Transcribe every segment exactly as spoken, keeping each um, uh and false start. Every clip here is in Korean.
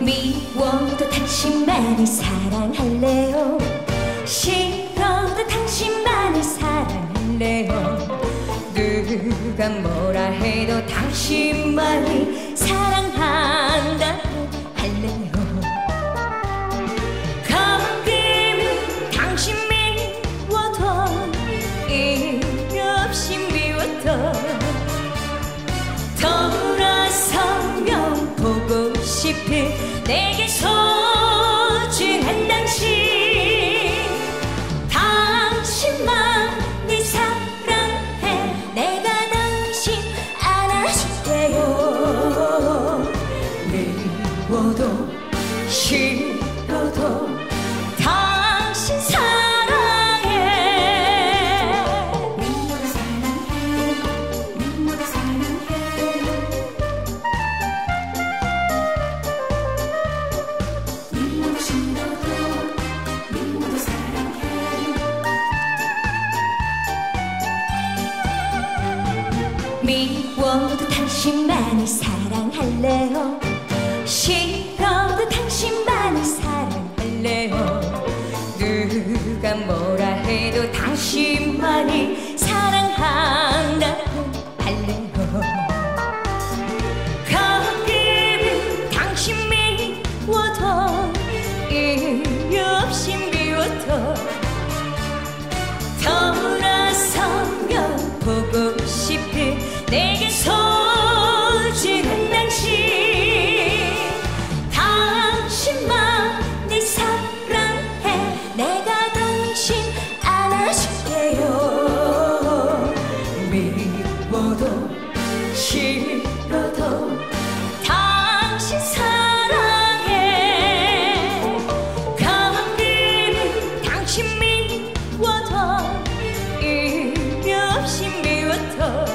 미워도 당신만을 사랑할래요. 싫어도 당신만을 사랑할래요. 누가 뭐라 해도 당신만을 사랑한다 할래요. 가끔은 당신 미워도 이유 없이 미워도 돌아서면 보고 싶은 내게 소중한 당신. 당신만을 사랑해. 내가 당신 안아줄게요. 미워도 싫어도 당신 사랑해. 미워도 사랑해. 미워도 사랑해. 미워도 싫어도 미워도 사랑해. 미워도 당신만을 사랑할래요. 싫어도 당신만을 사랑할래요. 누가 뭐라 해도 당신만을 사랑한다고 할래요. 가끔은 당신 미워도 이유 없이 미워도 돌아서면 보고 싶은 내게 소중한 당신. 당신만을 사랑해. 내가 당신 안아줄게요. 미워도 싫어도 당신 사랑해. 가끔은 당신 미워도 이유 없이 미워도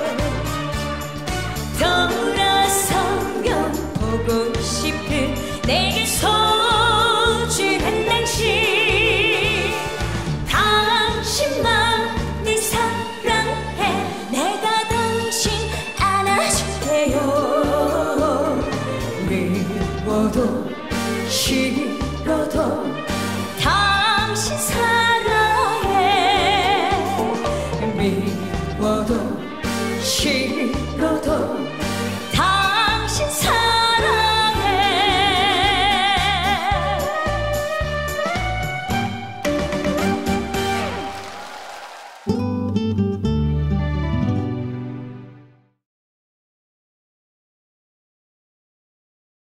돌아서면 보고 싶은 내게 소중한 당신. 당신만을 사랑해. 내가 당신 안아줄게요. 미워도 싫어도